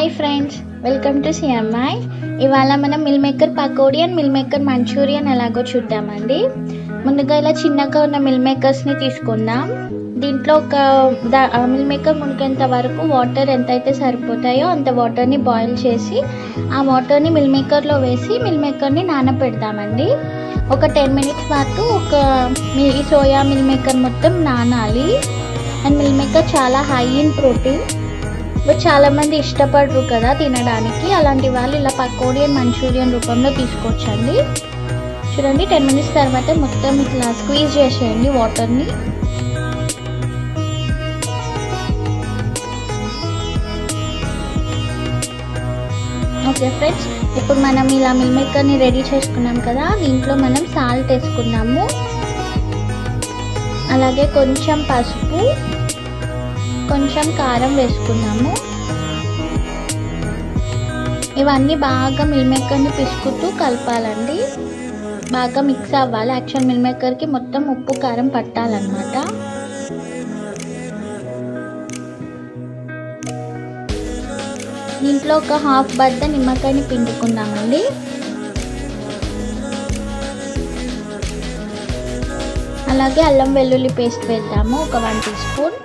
Hi friends, welcome to CMI. ఇవాళ మనం meal maker pakodi and meal maker manchurian ఎలాగో చూద్దామండి. ముందుగా ఇలా చిన్నగా ఉన్న మిల్మేకర్స్ని తీసుకుందాం. దీంట్లో ఒక మిల్మేకర్ మునిగేంత వరకు వాటర్ ఎంతైతే సరిపోతాయో అంత వాటర్ని బాయిల్ చేసి ఆ వాటర్ని మిల్మేకర్లో వేసి మిల్మేకర్ని నానబెడదామండి. ఒక 10 minutes పాటు ఈ సోయా మిల్మేకర్ మొత్తం నానాలి. అండ్ మిల్మేకర్ చాలా హై ఇన్ ప్రోటీన్, బట్ చాలామంది ఇష్టపడరు కదా తినడానికి. అలాంటి వాళ్ళు ఇలా పకోడీ అండ్ మంచూరియన్ రూపంలో తీసుకోవచ్చండి. చూడండి, 10 minutes తర్వాత మొత్తం ఇట్లా స్క్వీజ్ చేసేయండి వాటర్ని. ఓకే ఫ్రెండ్స్, ఇప్పుడు మనం ఇలా మిల్మేకర్ని రెడీ చేసుకున్నాం కదా, దీంట్లో మనం సాల్ట్ వేసుకున్నాము. అలాగే కొంచెం పసుపు, కొంచెం కారం వేసుకున్నాము. ఇవన్నీ బాగా మిల్మేకర్ని పిసుకుతూ కలపాలండి. బాగా మిక్స్ అవ్వాలి. యాక్చువల్ మిల్మేకర్కి మొత్తం ఉప్పు కారం పట్టాలన్నమాట. దీంట్లో ఒక హాఫ్ బద్ద నిమ్మకాయని పిండుకుందామండి. అలాగే అల్లం వెల్లుల్లి పేస్ట్ వేద్దాము, ఒక 1 teaspoon.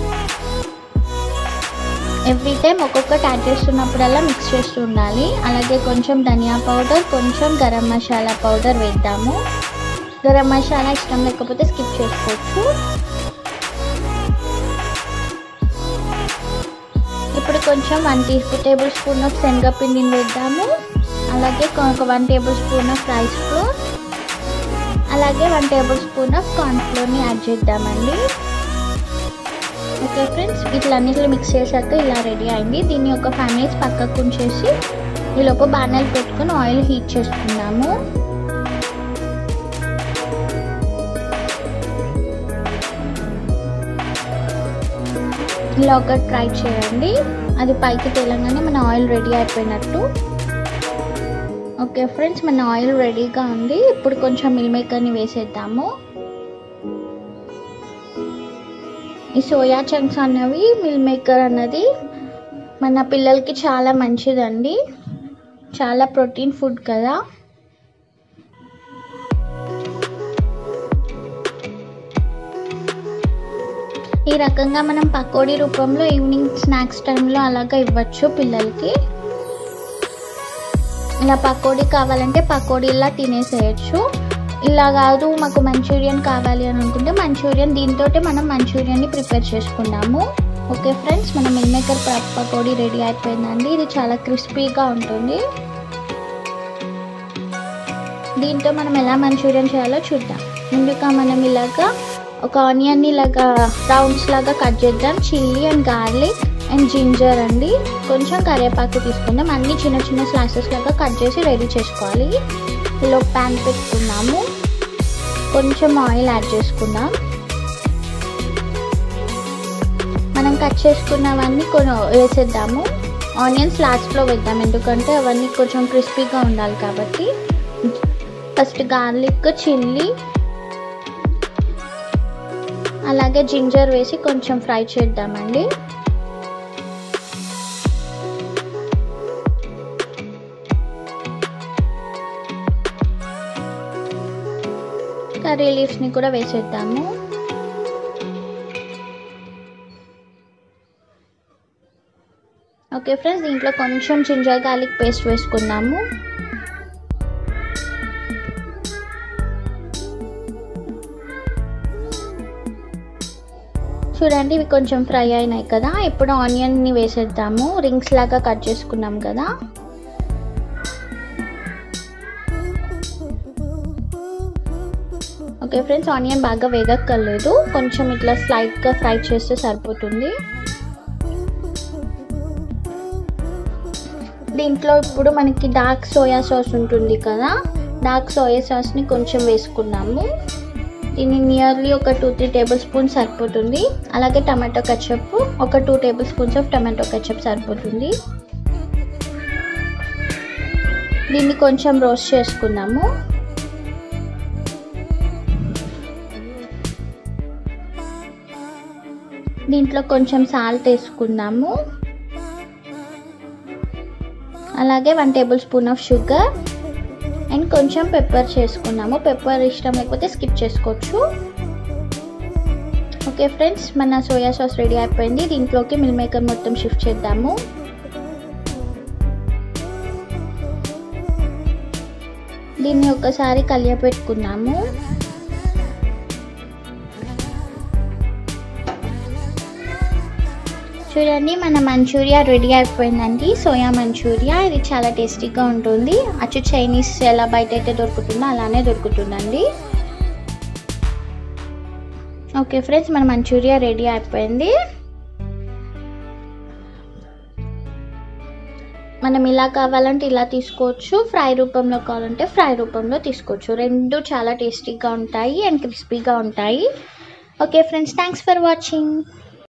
ఎవ్రీ టైం ఒక్కొక్కటి యాడ్ చేస్తున్నప్పుడల్లా మిక్స్ చేస్తూ ఉండాలి. అలాగే కొంచెం ధనియా పౌడర్, కొంచెం గరం మసాలా పౌడర్ వేద్దాము. గరం మసాలా ఇష్టం లేకపోతే స్కిప్ చేసుకోవచ్చు. ఇప్పుడు కొంచెం 1 tablespoon ఆఫ్ శనగపిండిని వేద్దాము. అలాగే ఒక 1 tablespoon ఆఫ్ రైస్ ఫ్లోర్, అలాగే 1 tablespoon ఆఫ్ కార్న్ఫ్లోర్ని యాడ్ చేద్దామండి. ఓకే ఫ్రెండ్స్, ఇట్లన్నిటిలో మిక్స్ చేశాక ఇలా రెడీ అయింది. దీన్ని ఒక 5 minutes పక్కకు ఉంచేసి ఈలోపు బాణలు పెట్టుకొని ఆయిల్ హీట్ చేసుకున్నాము. ఇలా ఒకటి ట్రై చేయండి, అది పైకి తేలంగానే మన ఆయిల్ రెడీ అయిపోయినట్టు. ఓకే ఫ్రెండ్స్, మన ఆయిల్ రెడీగా ఉంది. ఇప్పుడు కొంచెం మిల్మేకర్ని వేసేద్దాము. ఈ సోయా చంక్స్ అన్నవి, మిల్మేకర్ అన్నది మన పిల్లలకి చాలా మంచిదండి. చాలా ప్రోటీన్ ఫుడ్ కదా. ఈ రకంగా మనం పకోడీ రూపంలో ఈవినింగ్ స్నాక్స్ టైంలో అలాగా ఇవ్వచ్చు పిల్లలకి. ఇలా పకోడీ కావాలంటే పకోడీలా తినేసేయచ్చు. ఇలా కాదు మాకు మంచూరియన్ కావాలి అని అనుకుంటే మంచూరియన్, దీంతో మనం మంచూరియన్ని ప్రిపేర్ చేసుకున్నాము. ఓకే ఫ్రెండ్స్, మన మిల్మేకర్ పకోడీ రెడీ అయిపోయిందండి. ఇది చాలా క్రిస్పీగా ఉంటుంది. దీంతో మనం ఎలా మంచూరియన్ చేయాలో చూద్దాం. ముందుగా మనం ఇలాగా ఒక ఆనియన్ని ఇలాగా రౌండ్స్ లాగా కట్ చేద్దాం. Chilli and garlic and ginger అండి, కొంచెం కరివేపాకు తీసుకుందాం. అన్ని చిన్న చిన్న స్లైసెస్ లాగా కట్ చేసి రెడీ చేసుకోవాలి. ఇలా ప్యాన్ పెట్టుకున్నాము. కొంచెం ఆయిల్ యాడ్ చేసుకుందాం. మనం కట్ చేసుకున్నవన్నీ వేసేద్దాము. ఆనియన్స్ లాస్ట్లో వేద్దాం, ఎందుకంటే అవన్నీ కొంచెం క్రిస్పీగా ఉండాలి కాబట్టి. ఫస్ట్ గార్లిక్, చిల్లీ అలాగే జింజర్ వేసి కొంచెం ఫ్రై చేద్దామండి. కర్రీ లీవ్స్ని కూడా వేసేద్దాము. ఓకే ఫ్రెండ్స్, దీంట్లో కొంచెం జింజర్ గార్లిక్ పేస్ట్ వేసుకుందాము. చూడండి, ఇవి కొంచెం ఫ్రై అయినాయి కదా. ఇప్పుడు ఆనియన్ని వేసేద్దాము. రింగ్స్ లాగా కట్ చేసుకున్నాం కదా. ఓకే ఫ్రెండ్స్, ఆనియన్ బాగా వేగక్కర్లేదు, కొంచెం ఇట్లా స్లైట్గా ఫ్రై చేస్తే సరిపోతుంది. దీంట్లో ఇప్పుడు మనకి డార్క్ సోయా సాస్ ఉంటుంది కదా, డార్క్ సోయా సాస్ని కొంచెం వేసుకున్నాము. దీన్ని నియర్లీ ఒక 2-3 tablespoons సరిపోతుంది. అలాగే టమాటో కెచప్, ఒక 2 tablespoons ఆఫ్ టమాటో కెచప్ సరిపోతుంది. దీన్ని కొంచెం రోస్ట్ చేసుకున్నాము. దీంట్లో కొంచెం సాల్ట్ వేసుకుందాము. అలాగే 1 tablespoon of sugar and కొంచెం పెప్పర్ చేసుకున్నాము. పెప్పర్ ఇష్టం లేకపోతే స్కిప్ చేసుకోవచ్చు. ఓకే ఫ్రెండ్స్, మన సోయా సాస్ రెడీ అయిపోయింది. దీంట్లోకి మిల్ మేకర్ మొత్తం షిఫ్ట్ చేద్దాము. దీన్ని ఒకసారి కలియపెట్టుకుందాము. చూడండి, మన మంచూరియా రెడీ అయిపోయిందండి. Soya Manchuria. ఇది చాలా టేస్టీగా ఉంటుంది. అచ్చు చైనీస్ ఎలా బయట అయితే దొరుకుతుందో అలానే దొరుకుతుందండి. ఓకే ఫ్రెండ్స్, మన మంచూరియా రెడీ అయిపోయింది. మనం ఇలా కావాలంటే ఇలా తీసుకోవచ్చు, ఫ్రై రూపంలో కావాలంటే ఫ్రై రూపంలో తీసుకోవచ్చు. రెండు చాలా టేస్టీగా ఉంటాయి అండ్ క్రిస్పీగా ఉంటాయి. Okay friends, thanks for watching.